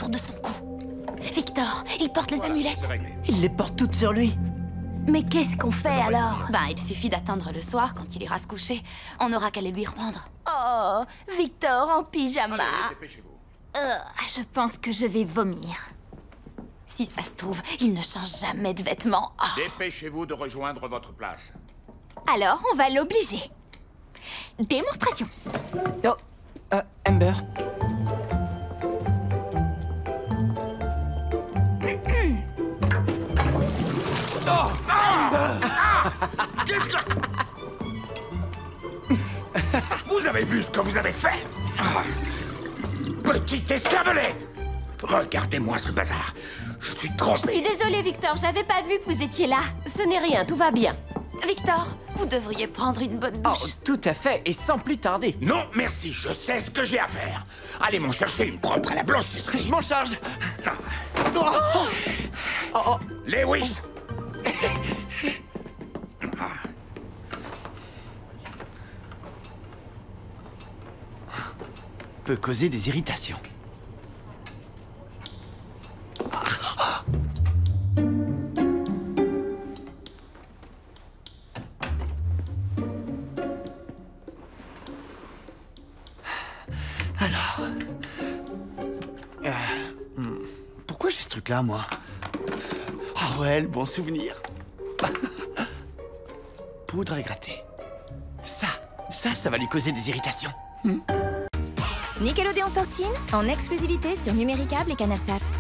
de son cou. Victor, il porte les amulettes. Il les porte toutes sur lui. Mais qu'est-ce qu'on fait alors? Ben, il suffit d'attendre le soir quand il ira se coucher. On n'aura qu'à les lui reprendre. Oh, Victor en pyjama. Je pense que je vais vomir. Si ça se trouve, il ne change jamais de vêtements. Oh. Dépêchez-vous de rejoindre votre place. Alors, on va l'obliger. Démonstration. Oh, Amber. Qu'est-ce que... Vous avez vu ce que vous avez fait? Petit écervelé! Regardez-moi ce bazar. Je suis Je trempé. suis désolée, Victor, j'avais pas vu que vous étiez là. Ce n'est rien, tout va bien. Victor, vous devriez prendre une bonne Oh, douche. tout à fait, et sans plus tarder. Non, merci, je sais ce que j'ai à faire. Allez m'en chercher une propre à la blanchisserie. Je m'en charge. Lewis! Peut causer des irritations. Alors... pourquoi j'ai ce truc-là, moi? Ah ouais, le bon souvenir. Poudre à gratter. Ça va lui causer des irritations. Nickelodeon 14 en exclusivité sur Numéricable et Canalsat.